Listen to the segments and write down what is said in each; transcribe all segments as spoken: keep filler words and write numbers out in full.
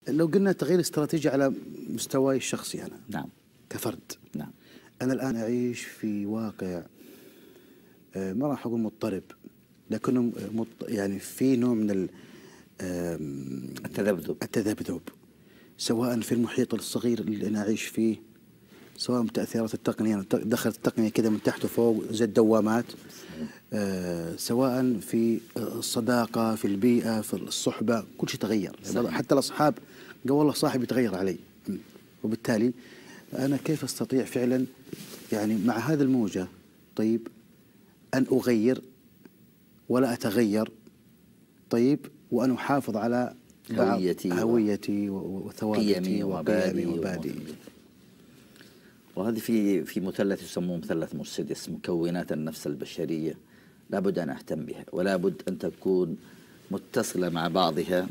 لو قلنا تغيير استراتيجي على مستواي الشخصي أنا نعم كفرد، نعم أنا الآن أعيش في واقع ما راح أقول مضطرب، لكنه يعني في نوع من التذبذب التذبذب سواء في المحيط الصغير اللي أنا أعيش فيه، سواء بتأثيرات التقنية، دخلت التقنية كذا من تحت وفوق زي الدوامات، آه سواء في الصداقة، في البيئة، في الصحبة، كل شيء تغير. صحيح. حتى الأصحاب قال والله صاحب يتغير علي، وبالتالي أنا كيف أستطيع فعلا يعني مع هذه الموجة طيب أن أغير ولا أتغير، طيب وأن أحافظ على هويتي هويتي وثوابتي وقيمي ومبادئي. وهذه في في مثلث يسموه مثلث مرسيدس، مكونات النفس البشرية لابد أن أهتم بها، ولا بد أن تكون متصلة مع بعضها.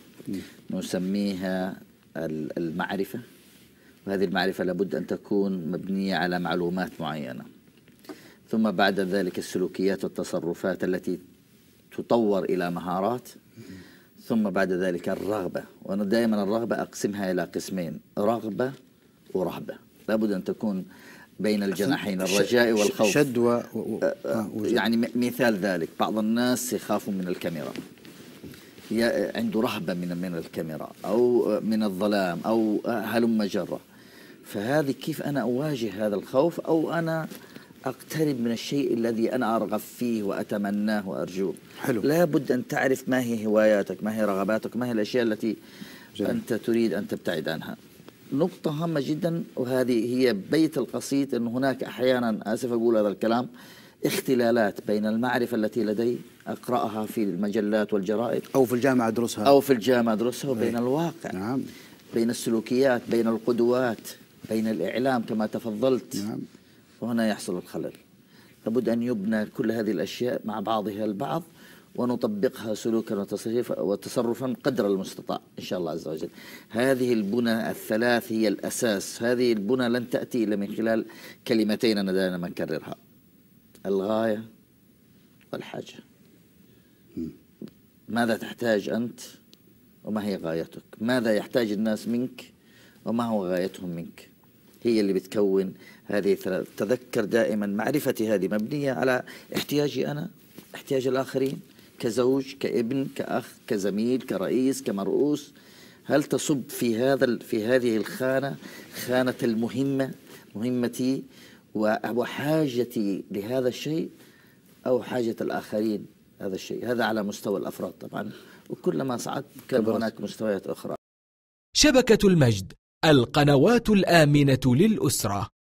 نسميها المعرفة، وهذه المعرفة لابد أن تكون مبنية على معلومات معينة، ثم بعد ذلك السلوكيات والتصرفات التي تطور إلى مهارات، ثم بعد ذلك الرغبة. وأنا دائما الرغبة أقسمها إلى قسمين، رغبة ورهبة، لابد أن تكون بين الجناحين، الرجاء والخوف. شد و... و... يعني مثال ذلك بعض الناس يخافوا من الكاميرا، عنده رهبة من من الكاميرا أو من الظلام أو هلم جرة، فهذه كيف أنا أواجه هذا الخوف أو أنا أقترب من الشيء الذي أنا أرغب فيه وأتمناه وأرجوه. حلو. لا بد أن تعرف ما هي هواياتك، ما هي رغباتك، ما هي الأشياء التي جميل. أنت تريد أن تبتعد عنها. نقطة هامة جدا، وهذه هي بيت القصيد، أن هناك أحيانا، آسف أقول هذا الكلام، اختلالات بين المعرفة التي لدي أقرأها في المجلات والجرائد أو في الجامعة أدرسها أو في الجامعة أدرسها وبين الواقع. نعم. بين السلوكيات، بين القدوات، بين الإعلام كما تفضلت. نعم. وهنا يحصل الخلل. لابد أن يبنى كل هذه الأشياء مع بعضها البعض، ونطبقها سلوكا وتصرفا قدر المستطاع إن شاء الله عز وجل. هذه البنى الثلاث هي الأساس. هذه البنى لن تأتي إلا من خلال كلمتين أنا دائما نكررها: الغاية والحاجة. ماذا تحتاج أنت وما هي غايتك؟ ماذا يحتاج الناس منك وما هو غايتهم منك؟ هي اللي بتكون هذه الثلاث. تذكر دائما معرفتي هذه مبنية على احتياجي أنا، احتياج الآخرين، كزوج، كابن، كأخ، كزميل، كرئيس، كمرؤوس. هل تصب في هذا في هذه الخانة، خانة المهمة، مهمتي وحاجتي لهذا الشيء، أو حاجة الآخرين هذا الشيء؟ هذا على مستوى الأفراد طبعا، وكلما صعدت كان هناك مستويات أخرى. شبكة المجد، القنوات الآمنة للأسرة.